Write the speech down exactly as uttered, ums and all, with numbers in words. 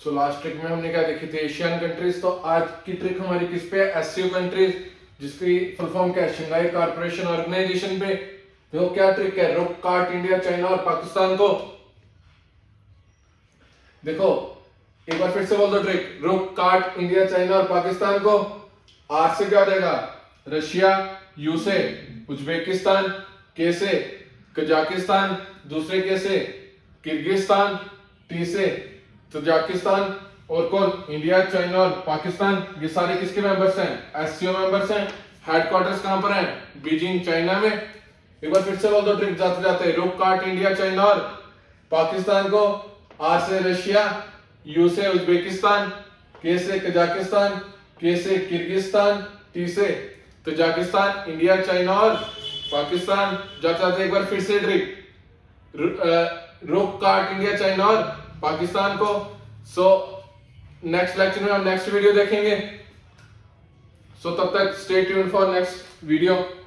So last trick में हमने क्या देखी थी, एशियन कंट्रीज। तो आज की ट्रिक हमारी किस पे है, एससीओ कंट्रीज, जिसकी फुल फॉर्म क्या है, शंघाई कॉर्पोरेशन ऑर्गेनाइजेशन पे। देखो क्या ट्रिक है, रोक काट इंडिया, चाइना और पाकिस्तान को। देखो एक बार फिर से बोल दो ट्रिक, रोक काट इंडिया, चाइना और पाकिस्तान को। आर से क्या हो जाएगा, रशिया, यू से उज्बेकिस्तान, के से कजाकिस्तान, दूसरे के से किर्गिस्तान, टी से तजाकिस्तान, और कौन, इंडिया, चाइना और पाकिस्तान। ये सारे किसके मेंबर्स हैं, एससीओ मेंबर्स हैं। हेडक्वार्टर्स कहां पर है, बीजिंग, चाइना में। एक बार फिर से बोल दो ट्रिक जाते जाते, रोक काट इंडिया, चाइना और पाकिस्तान को। आर से रशिया, यू से उज्बेकिस्तान, के से कजाकिस्तान, के से किर्गिस्तान, टी से तजाकिस्तान, इंडिया, चाइना और पाकिस्तान। जाते जाते एक बार फिर से ट्रिक, रोक काट इंडिया, चाइना और पाकिस्तान को। सो नेक्स्ट लेक्चर में हम नेक्स्ट वीडियो देखेंगे। सो तब तक stay tuned for next video.